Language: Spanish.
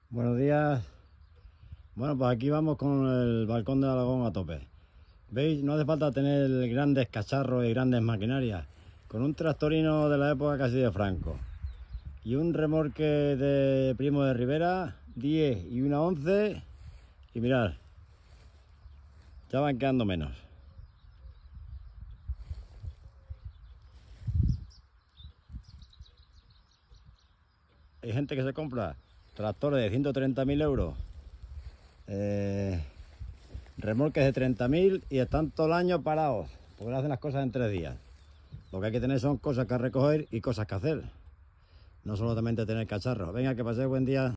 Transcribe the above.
Buenos días. Bueno, pues aquí vamos con el balcón de Alagón a tope. ¿Veis? No hace falta tener grandes cacharros y grandes maquinarias. Con un tractorino de la época casi de Franco y un remolque de Primo de Rivera, 10 y una 11, y mirad, ya van quedando menos. Hay gente que se compra tractores de 130.000 euros, remolques de 30.000 y están todo el año parados porque hacen las cosas en 3 días. Lo que hay que tener son cosas que recoger y cosas que hacer, no solamente tener cacharros. Venga, que paséis buen día.